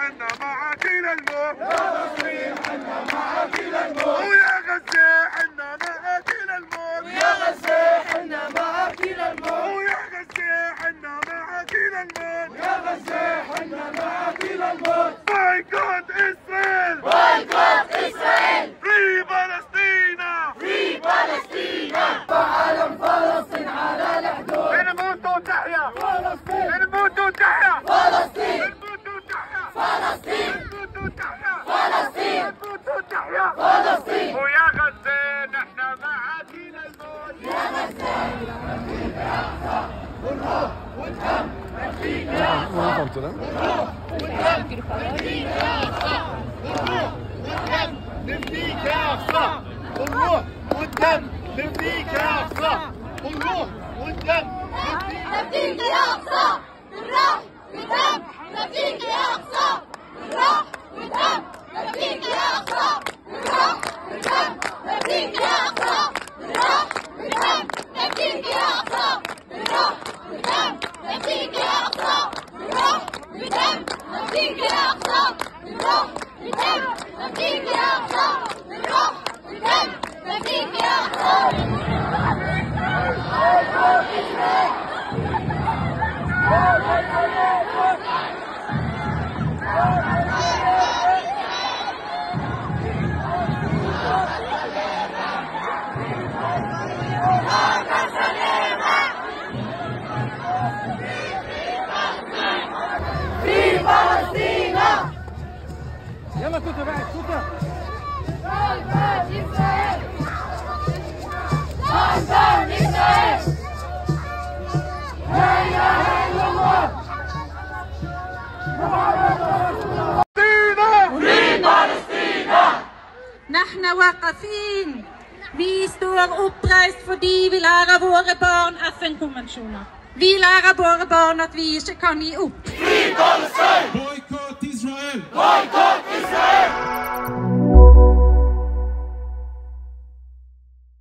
حنا معاك إلى الموت. يا فلسطين حنا معاك إلى الموت. ويا غزة حنا معاك إلى الموت. ويا غزة حنا معاك إلى الموت. ويا غزة حنا معاك إلى الموت. ويا غزة حنا معاك إلى الموت. بايكوت إسرائيل. بايكوت إسرائيل. Free Palestina. Free Palestina. وعالم فلسطين على الحدود. نموت وتحيا فلسطين. نموت وتحيا فلسطين. نموت وتحيا فلسطين. نموت وتحيا فلسطين. نموت وتحيا فلسطين. ويا غزة نحن معاك إلى الموت. يا غزة نفديك يا أقصى. والروح والدم نفديك يا أقصى. والروح والدم نفديك يا أقصى. والروح والدم نفديك يا أقصى. والروح والدم نفديك يا أقصى. والروح والدم نفديك يا أقصى. بالروح والدم نفديك يا أقصى. بالروح والدم نفديك يا أقصى. بالروح والدم نفديك يا أقصى. بالروح والدم نفديك يا أقصى. بالروح والدم نفديك يا أقصى. بالروح والدم نفديك يا أقصى. بالروح والدم نفديك يا أقصى. بالروح والدم نفديك يا أقصى. يلا توتا بعد توتا. بايكوت إسرائيل. بايكوت إسرائيل. لا إله إلا الله. نحن واقفين. Vi står oppreist fordi vi lærer våre barn FN-konvensjoner. Vi lærer våre barn at vi ikke kan gi opp. Boycott Israel! Boycott!